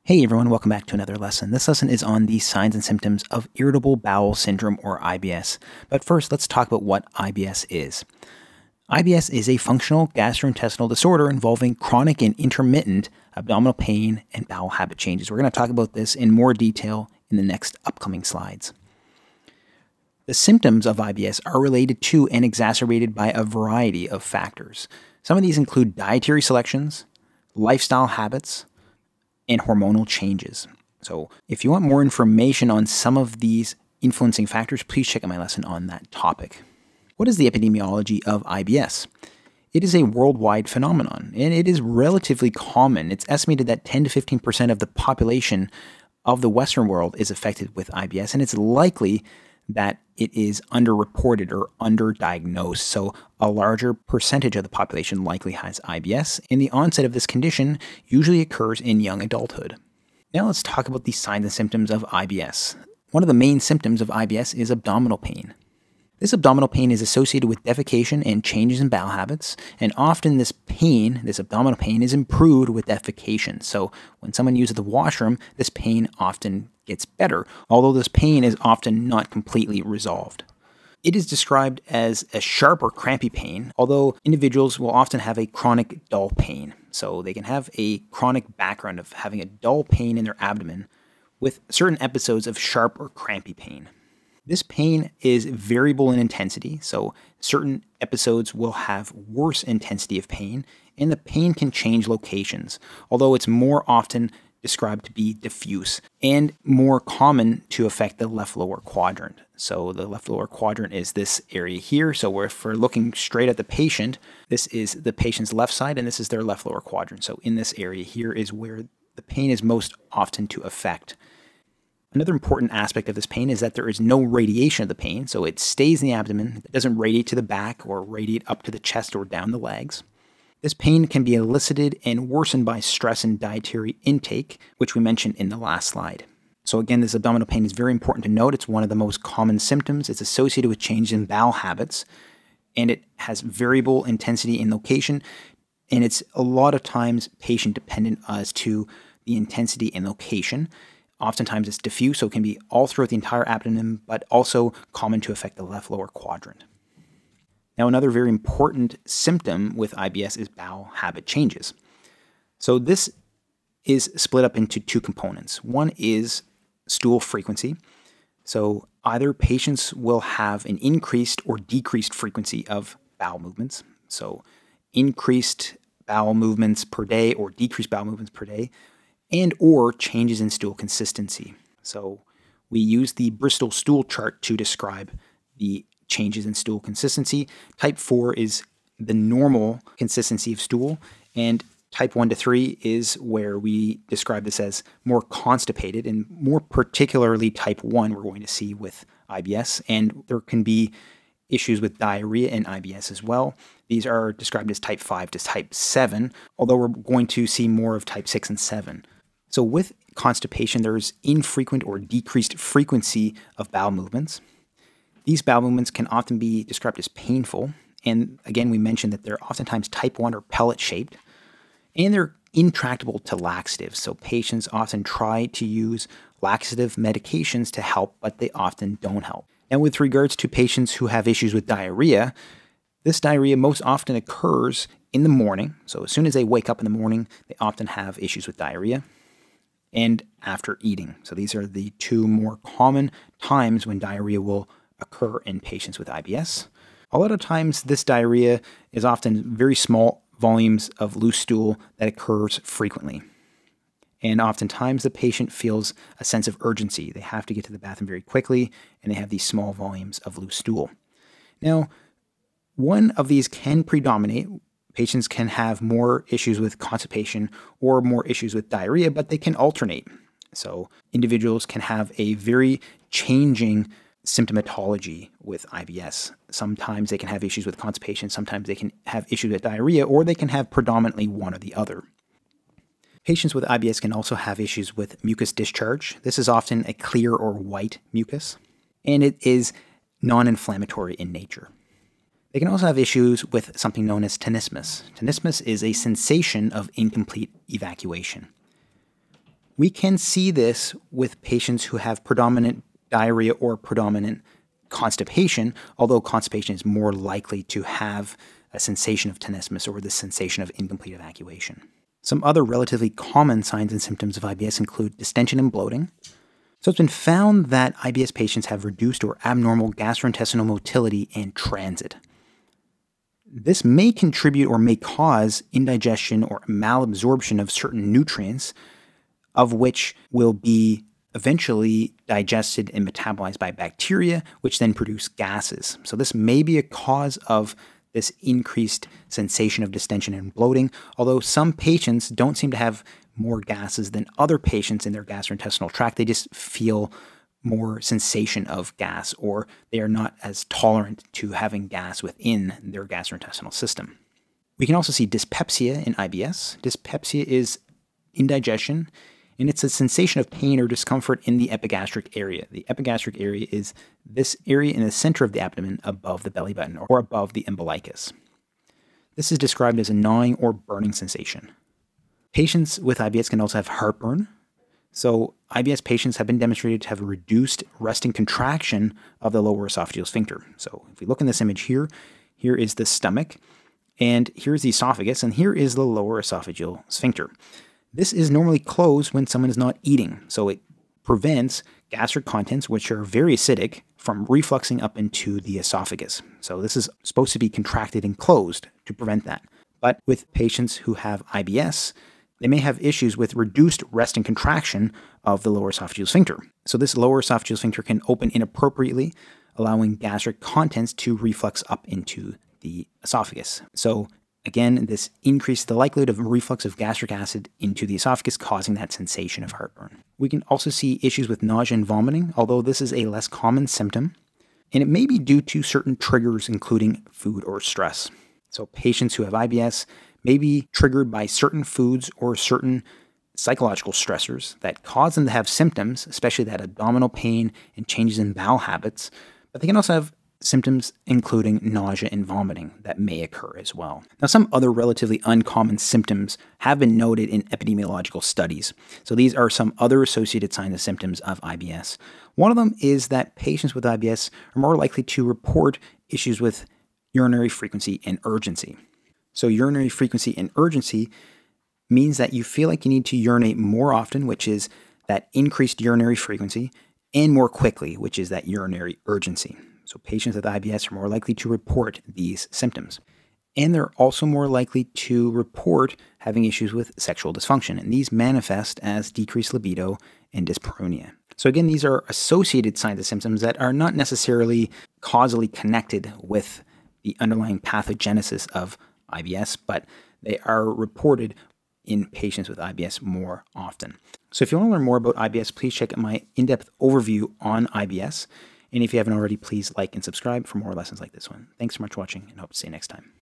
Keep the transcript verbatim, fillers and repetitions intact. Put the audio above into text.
Hey everyone, welcome back to another lesson. This lesson is on the signs and symptoms of Irritable Bowel Syndrome or I B S. But first, let's talk about what I B S is. I B S is a functional gastrointestinal disorder involving chronic and intermittent abdominal pain and bowel habit changes. We're going to talk about this in more detail in the next upcoming slides. The symptoms of I B S are related to and exacerbated by a variety of factors. Some of these include dietary selections, lifestyle habits, and hormonal changes. So if you want more information on some of these influencing factors, please check out my lesson on that topic. What is the epidemiology of I B S? It is a worldwide phenomenon, and it is relatively common. It's estimated that ten to fifteen percent of the population of the Western world is affected with I B S, and it's likely that it is underreported or underdiagnosed. So a larger percentage of the population likely has I B S, and the onset of this condition usually occurs in young adulthood. Now let's talk about the signs and symptoms of I B S. One of the main symptoms of I B S is abdominal pain. This abdominal pain is associated with defecation and changes in bowel habits, and often this pain, this abdominal pain, is improved with defecation. So when someone uses the washroom, this pain often gets better, although this pain is often not completely resolved. It is described as a sharp or crampy pain, although individuals will often have a chronic dull pain. So they can have a chronic background of having a dull pain in their abdomen with certain episodes of sharp or crampy pain. This pain is variable in intensity, so certain episodes will have worse intensity of pain, and the pain can change locations, although it's more often described to be diffuse and more common to affect the left lower quadrant. So the left lower quadrant is this area here. So if we're looking straight at the patient, this is the patient's left side and this is their left lower quadrant. So in this area here is where the pain is most often to affect. Another important aspect of this pain is that there is no radiation of the pain, so it stays in the abdomen. It doesn't radiate to the back or radiate up to the chest or down the legs. This pain can be elicited and worsened by stress and dietary intake, which we mentioned in the last slide. So again, this abdominal pain is very important to note. It's one of the most common symptoms. It's associated with changes in bowel habits, and it has variable intensity and location, and it's a lot of times patient-dependent as to the intensity and location. Oftentimes it's diffuse, so it can be all throughout the entire abdomen, but also common to affect the left lower quadrant. Now, another very important symptom with I B S is bowel habit changes. So this is split up into two components. One is stool frequency. So either patients will have an increased or decreased frequency of bowel movements. So increased bowel movements per day or decreased bowel movements per day, and or changes in stool consistency. So we use the Bristol stool chart to describe the changes in stool consistency. Type four is the normal consistency of stool, and type one to three is where we describe this as more constipated, and more particularly type one we're going to see with I B S, and there can be issues with diarrhea in I B S as well. These are described as type five to type seven, although we're going to see more of type six and seven. So with constipation, there's infrequent or decreased frequency of bowel movements. These bowel movements can often be described as painful. And again, we mentioned that they're oftentimes type one or pellet-shaped, and they're intractable to laxatives. So patients often try to use laxative medications to help, but they often don't help. And with regards to patients who have issues with diarrhea, this diarrhea most often occurs in the morning. So as soon as they wake up in the morning, they often have issues with diarrhea, and after eating. So these are the two more common times when diarrhea will occur in patients with I B S. A lot of times this diarrhea is often very small volumes of loose stool that occurs frequently. And oftentimes the patient feels a sense of urgency. They have to get to the bathroom very quickly, and they have these small volumes of loose stool. Now, one of these can predominate. Patients can have more issues with constipation or more issues with diarrhea, but they can alternate. So individuals can have a very changing symptomatology with I B S. Sometimes they can have issues with constipation, sometimes they can have issues with diarrhea, or they can have predominantly one or the other. Patients with I B S can also have issues with mucus discharge. This is often a clear or white mucus, and it is non-inflammatory in nature. They can also have issues with something known as tenesmus. Tenesmus is a sensation of incomplete evacuation. We can see this with patients who have predominant diarrhea or predominant constipation, although constipation is more likely to have a sensation of tenesmus or the sensation of incomplete evacuation. Some other relatively common signs and symptoms of I B S include distension and bloating. So it's been found that I B S patients have reduced or abnormal gastrointestinal motility and transit. This may contribute or may cause indigestion or malabsorption of certain nutrients, of which will be eventually digested and metabolized by bacteria, which then produce gases. So this may be a cause of this increased sensation of distension and bloating, although some patients don't seem to have more gases than other patients in their gastrointestinal tract. They just feel more sensation of gas, or they are not as tolerant to having gas within their gastrointestinal system. We can also see dyspepsia in I B S. Dyspepsia is indigestion, and it's a sensation of pain or discomfort in the epigastric area. The epigastric area is this area in the center of the abdomen above the belly button or above the umbilicus. This is described as a gnawing or burning sensation. Patients with I B S can also have heartburn. So I B S patients have been demonstrated to have a reduced resting contraction of the lower esophageal sphincter. So if we look in this image here, here is the stomach, and here's the esophagus, and here is the lower esophageal sphincter. This is normally closed when someone is not eating, so it prevents gastric contents, which are very acidic, from refluxing up into the esophagus. So this is supposed to be contracted and closed to prevent that. But with patients who have I B S, they may have issues with reduced rest and contraction of the lower esophageal sphincter. So this lower esophageal sphincter can open inappropriately, allowing gastric contents to reflux up into the esophagus. So again, this increases the likelihood of reflux of gastric acid into the esophagus, causing that sensation of heartburn. We can also see issues with nausea and vomiting, although this is a less common symptom, and it may be due to certain triggers, including food or stress. So patients who have I B S may be triggered by certain foods or certain psychological stressors that cause them to have symptoms, especially that abdominal pain and changes in bowel habits, but they can also have symptoms including nausea and vomiting that may occur as well. Now, some other relatively uncommon symptoms have been noted in epidemiological studies. So these are some other associated signs and symptoms of I B S. One of them is that patients with I B S are more likely to report issues with urinary frequency and urgency. So urinary frequency and urgency means that you feel like you need to urinate more often, which is that increased urinary frequency, and more quickly, which is that urinary urgency. So patients with I B S are more likely to report these symptoms. And they're also more likely to report having issues with sexual dysfunction, and these manifest as decreased libido and dyspareunia. So again, these are associated signs and symptoms that are not necessarily causally connected with the underlying pathogenesis of I B S, but they are reported in patients with I B S more often. So if you want to learn more about I B S, please check out my in-depth overview on I B S. And if you haven't already, please like and subscribe for more lessons like this one. Thanks so much for watching, and hope to see you next time.